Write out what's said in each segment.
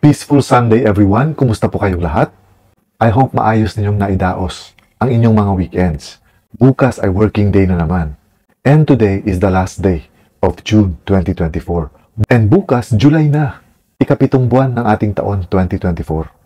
Peaceful Sunday everyone! Kumusta po kayong lahat? I hope maayos ninyong naidaos ang inyong mga weekends. Bukas ay working day na naman. And today is the last day of June 2024. And bukas, July na. Ikapitong buwan ng ating taon 2024.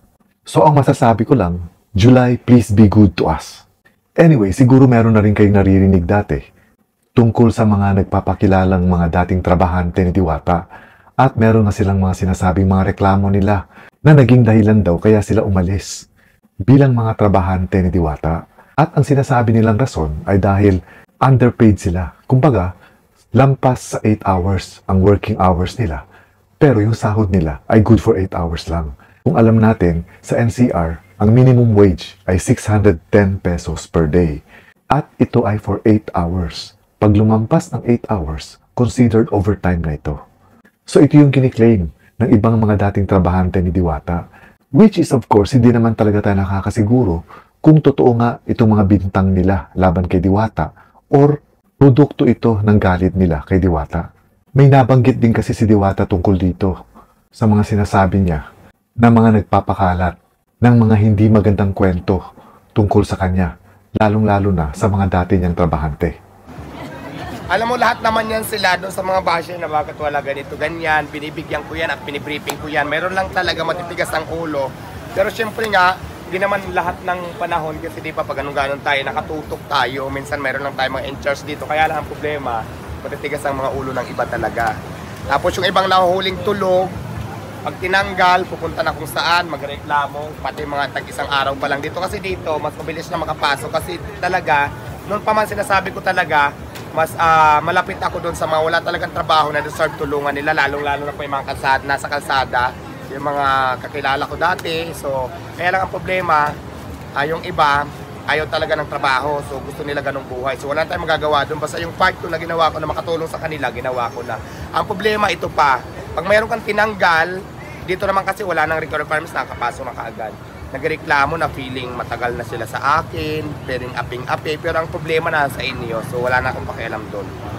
So ang masasabi ko lang, July, please be good to us. Anyway, siguro meron na rin kayong naririnig dati tungkol sa mga nagpapakilalang mga dating trabahante ni Diwata. At meron na silang mga sinasabing mga reklamo nila na naging dahilan daw kaya sila umalis bilang mga trabahante ni Diwata. At ang sinasabi nilang rason ay dahil underpaid sila. Kumbaga, lampas sa 8 hours ang working hours nila. Pero yung sahod nila ay good for 8 hours lang. Kung alam natin, sa NCR, ang minimum wage ay 610 pesos per day. At ito ay for 8 hours. Pag lumampas ng 8 hours, considered overtime na ito. So ito yung kiniklaim ng ibang mga dating trabahante ni Diwata. Which is of course, hindi naman talaga tayo nakakasiguro kung totoo nga itong mga bintang nila laban kay Diwata or produkto ito ng galit nila kay Diwata. May nabanggit din kasi si Diwata tungkol dito sa mga sinasabi niya na mga nagpapakalat ng mga hindi magandang kwento tungkol sa kanya, lalong-lalo na sa mga dati niyang trabahante. Alam mo, lahat naman yan sila doon sa mga basher na bakit wala ganito, ganyan, binibigyan ko yan at binibriefing ko yan. Meron lang talaga matitigas ang ulo. Pero syempre nga, hindi naman lahat ng panahon kasi di pa pag ganun-ganon tayo, nakatutok tayo. Minsan meron lang tayo mga in-charge dito. Kaya lang ang problema, matitigas ang mga ulo ng iba talaga. Tapos yung ibang nahuhuling tulog, pag tinanggal, pupunta na kung saan, magreklamo, pati mga tag-isang araw pa lang dito. Kasi dito, mas mabilis na makapasok kasi talaga, noon pa man sinasabi ko talaga, mas malapit ako doon sa mga wala talagang trabaho na deserve tulungan nila, lalong-lalo na po yung mga kalsada, nasa kalsada, yung mga kakilala ko dati. So, kaya lang ang problema, yung iba, ayaw talaga ng trabaho. So, gusto nila ganong buhay. So, wala tayong magagawa doon. Basta yung part ko na ginawa ko na makatulong sa kanila, ginawa ko na. Ang problema, ito pa. Pag mayroon kang tinanggal, dito naman kasi wala nang requirements, nakapasok na kaagad. Nagreklamo na feeling matagal na sila sa akin, pwedeng aping-api, pero ang problema na sa inyo, so wala na akong pakialam doon.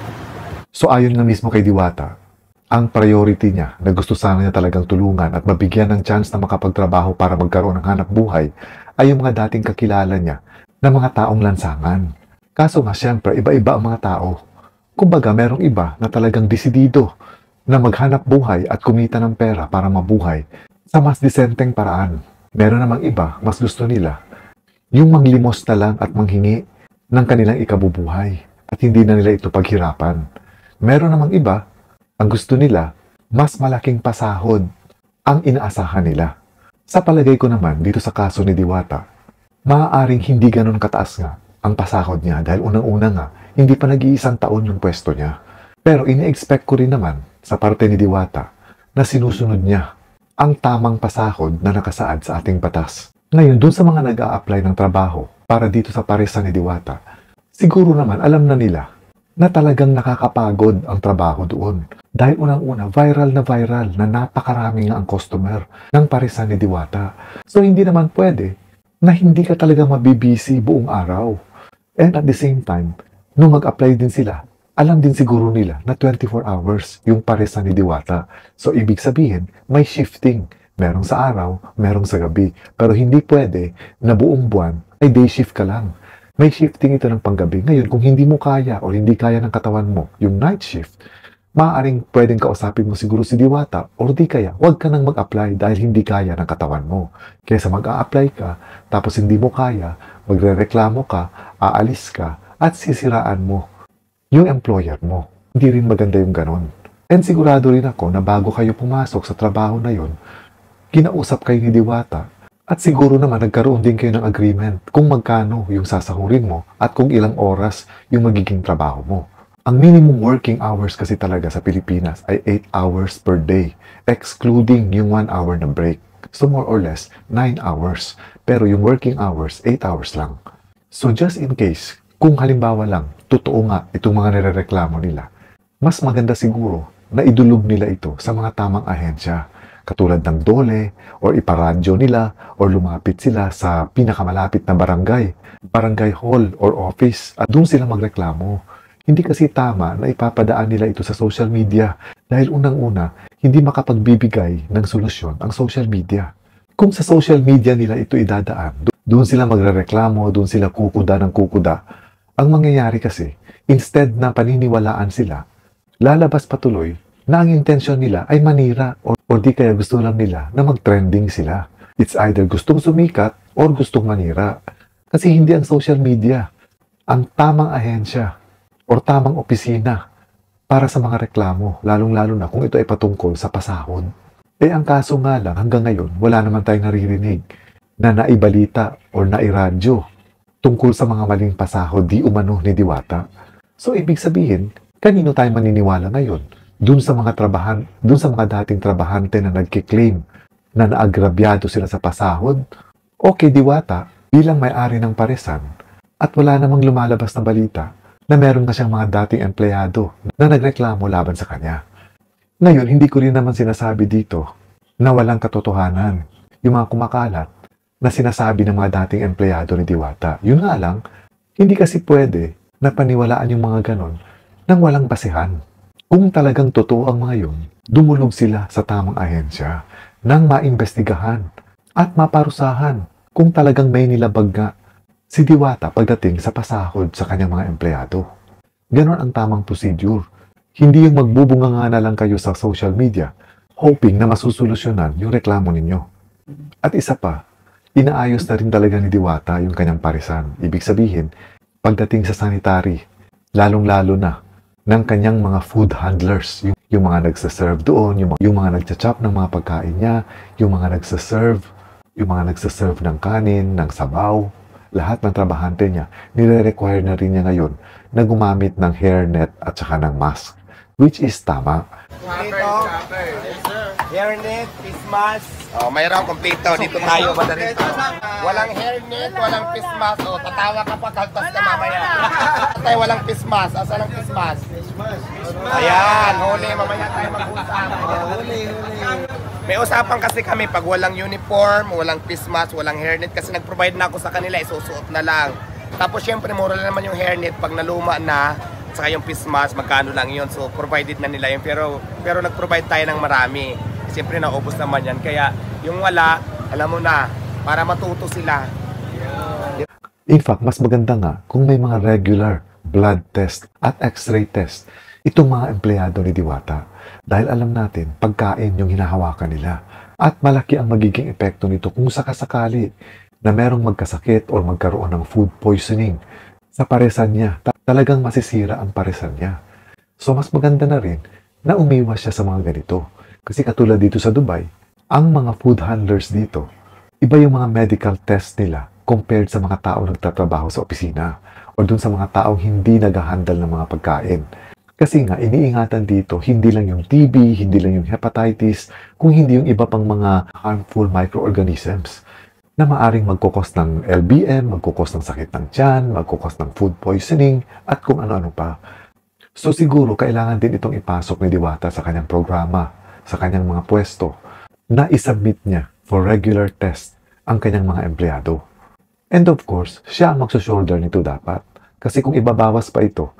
So ayon na mismo kay Diwata, ang priority niya na gusto sana niya talagang tulungan at mabigyan ng chance na makapagtrabaho para magkaroon ng hanap buhay ay yung mga dating kakilala niya na mga taong lansangan. Kaso nga siyempre, iba-iba ang mga tao. Kumbaga merong iba na talagang desidido na maghanap buhay at kumita ng pera para mabuhay sa mas disenteng paraan. Meron namang iba, mas gusto nila, yung manglimos na lang at manghingi ng kanilang ikabubuhay at hindi na nila ito paghirapan. Meron namang iba, ang gusto nila, mas malaking pasahod ang inaasahan nila. Sa palagay ko naman, dito sa kaso ni Diwata, maaaring hindi ganun kataas nga ang pasahod niya dahil unang-una nga, hindi pa nag-iisang taon yung pwesto niya. Pero ini-expect ko rin naman sa parte ni Diwata na sinusunod niya ang tamang pasahod na nakasaad sa ating batas. Ngayon, dun sa mga nag-a-apply ng trabaho para dito sa paresan ni Diwata, siguro naman alam na nila na talagang nakakapagod ang trabaho doon. Dahil unang-una, viral na napakarami nga ang customer ng paresan ni Diwata. So, hindi naman pwede na hindi ka talaga mabibisi buong araw. And at the same time, nung mag-apply din sila, alam din siguro nila na 24 hours yung paresan ni Diwata. So, ibig sabihin, may shifting. Merong sa araw, merong sa gabi. Pero hindi pwede na buong buwan ay day shift ka lang. May shifting ito ng panggabi. Ngayon, kung hindi mo kaya o hindi kaya ng katawan mo yung night shift, maaaring pwedeng kausapin mo siguro si Diwata o di kaya, huwag ka nang mag-apply dahil hindi kaya ng katawan mo. Kaysa mag-a-apply ka, tapos hindi mo kaya, magre-reklamo ka, aalis ka, at sisiraan mo yung employer mo. Hindi rin maganda yung ganon. And sigurado rin ako na bago kayo pumasok sa trabaho na yon, kinausap kayo ni Diwata at siguro naman nagkaroon din kayo ng agreement kung magkano yung sasahurin mo at kung ilang oras yung magiging trabaho mo. Ang minimum working hours kasi talaga sa Pilipinas ay 8 hours per day, excluding yung 1 hour na break. So more or less, 9 hours. Pero yung working hours, 8 hours lang. So just in case, kung halimbawa lang, totoo nga itong mga nirereklamo nila, mas maganda siguro na idulog nila ito sa mga tamang ahensya, katulad ng DOLE, or iparadyo nila, or lumapit sila sa pinakamalapit na barangay hall or office, at doon sila magreklamo. Hindi kasi tama na ipapadaan nila ito sa social media dahil unang-una, hindi makapagbibigay ng solusyon ang social media. Kung sa social media nila ito idadaan, doon sila magrereklamo, doon sila kukuda ng kukuda. Ang mangyayari kasi, instead na paniniwalaan sila, lalabas patuloy na ang intensyon nila ay manira o di kaya gusto lang nila na mag-trending sila. It's either gustong sumikat or gustong manira. Kasi hindi ang social media ang tamang ahensya o tamang opisina para sa mga reklamo, lalong-lalo na kung ito ay patungkol sa pasahod. Ang kaso nga lang, hanggang ngayon, wala naman tayong naririnig na naibalita o nairadyo tungkol sa mga maling pasahod di umano ni Diwata. So, ibig sabihin, kanino tayo maniniwala ngayon? Dun sa mga dating trabahante na nagkiklaim na naagrabyado sila sa pasahod? O kay Diwata, bilang may-ari ng paresan, at wala namang lumalabas na balita na meron na siyang mga dating empleyado na nagreklamo laban sa kanya. Ngayon, hindi ko rin naman sinasabi dito na walang katotohanan yung mga kumakalat na sinasabi ng mga dating empleyado ni Diwata. Yun nga lang, hindi kasi pwede na paniwalaan yung mga ganon nang walang basehan. Kung talagang totoo ang mga yun, dumulog sila sa tamang ahensya nang maimbestigahan at maparusahan kung talagang may nilabag nga si Diwata pagdating sa pasahod sa kanyang mga empleyado. Ganon ang tamang procedure. Hindi yung magbubunga nga na lang kayo sa social media hoping na masusolusyonan yung reklamo ninyo. At isa pa, inaayos na rin talaga ni Diwata yung kanyang paresan. Ibig sabihin, pagdating sa sanitary, lalong-lalo na ng kanyang mga food handlers, yung mga nagsaserve doon, yung mga nagcha-chop ng mga pagkain niya, yung mga nagsaserve ng kanin, ng sabaw, lahat ng trabahante niya, nire-require na rin niya ngayon na gumamit ng hairnet at saka ng mask, which is tama. Dito, hairnet, face mask. Mayroon kompleto. Dito tayo, madali. Walang hairnet, walang face mask. Tatawa ka pa, kaltas ka mamaya. Tayo walang face mask. Asa lang face mask? Ayan, huli. Mamaya tayo mag-usap. May usapan kasi kami pag walang uniform, walang face mask, walang hairnet kasi nag-provide na ako sa kanila, isusuot na lang. Tapos syempre mura lang naman yung hairnet pag naluma na, saka yung face mask, magkano lang yun. So provided na nila yun, pero nag-provide tayo ng marami. Siyempre naubos naman yan, kaya yung wala, alam mo na, para matuto sila. In fact, mas maganda nga kung may mga regular blood test at x-ray test itong mga empleyado ni Diwata. Dahil alam natin, pagkain yung hinahawakan nila. At malaki ang magiging epekto nito kung sakasakali na merong magkasakit o magkaroon ng food poisoning sa paresan niya. Talagang masisira ang paresan niya. So mas maganda na rin na umiwas siya sa mga ganito. Kasi katulad dito sa Dubai, ang mga food handlers dito, iba yung mga medical test nila compared sa mga tao nagtatrabaho sa opisina o dun sa mga taong hindi nag-handle ng mga pagkain. Kasi nga, iniingatan dito, hindi lang yung TB, hindi lang yung hepatitis, kung hindi yung iba pang mga harmful microorganisms na maaring magkukos ng LBM, magkukos ng sakit ng tiyan, magkukos ng food poisoning, at kung ano-ano pa. So siguro, kailangan din itong ipasok ni Diwata sa kanyang programa, sa kanyang mga pwesto, na isubmit niya for regular test ang kanyang mga empleyado. And of course, siya ang magsushoulder nito dapat. Kasi kung ibabawas pa ito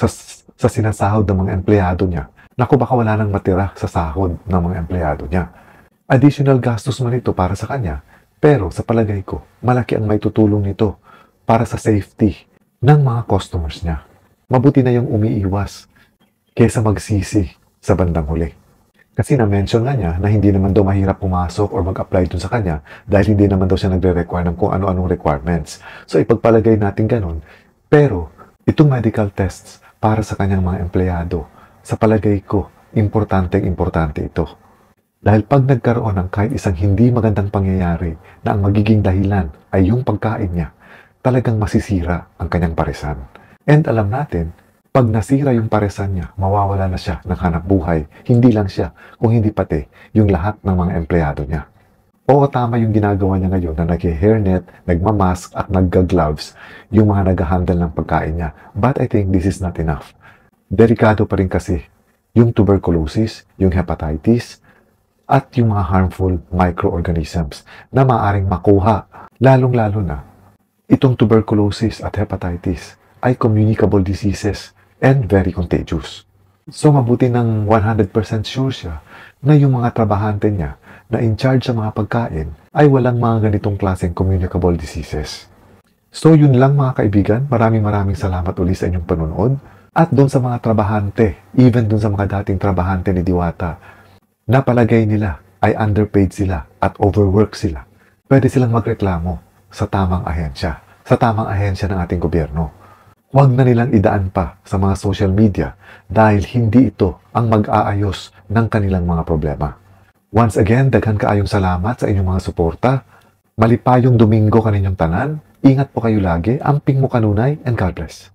sa sinasahod ng mga empleyado niya, naku baka wala nang matira sa sahod ng mga empleyado niya. Additional gastos man ito para sa kanya, pero sa palagay ko, malaki ang may tutulong nito para sa safety ng mga customers niya. Mabuti na yung umiiwas kaysa magsisi sa bandang huli. Kasi na-mention nga niya na hindi naman daw mahirap pumasok or mag-apply dun sa kanya dahil hindi naman daw siya nagre-require ng kung ano-anong requirements. So ipagpalagay natin ganun. Pero itong medical tests para sa kanyang mga empleyado, sa palagay ko, importante ito. Dahil pag nagkaroon ng kahit isang hindi magandang pangyayari na ang magiging dahilan ay yung pagkain niya, talagang masisira ang kanyang paresan. And alam natin, pag nasira yung paresan niya, mawawala na siya ng hanap buhay. Hindi lang siya, kung hindi pati yung lahat ng mga empleyado niya. Oo, tama yung ginagawa niya ngayon na nag-hairnet, nagmamask at nag-gloves yung mga nag-handle ng pagkain niya. But I think this is not enough. Delikado pa rin kasi yung tuberculosis, yung hepatitis, at yung mga harmful microorganisms na maaaring makuha. Lalong-lalo na, itong tuberculosis at hepatitis ay communicable diseases and very contagious. So mabuti ng 100% sure siya na yung mga trabahante niya na in charge sa mga pagkain ay walang mga ganitong klaseng communicable diseases. So yun lang mga kaibigan, maraming salamat uli sa inyong panonood. At doon sa mga trabahante, even doon sa mga dating trabahante ni Diwata, na palagay nila ay underpaid sila at overwork sila, pwede silang magreklamo sa tamang ahensya ng ating gobyerno. Huwag na nilang idaan pa sa mga social media dahil hindi ito ang mag-aayos ng kanilang mga problema. Once again, daghan kaayong salamat sa inyong mga suporta. Malipayong Domingo kaninyong tanan. Ingat po kayo lagi. Amping mo kanunay and God bless.